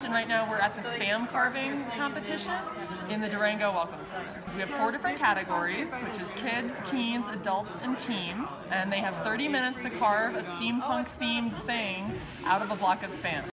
and right now we're at the Spam carving competition in the Durango Welcome Center. We have 4 different categories, which is kids, teens, adults, and teens, and they have 30 minutes to carve a steampunk themed thing out of a block of Spam.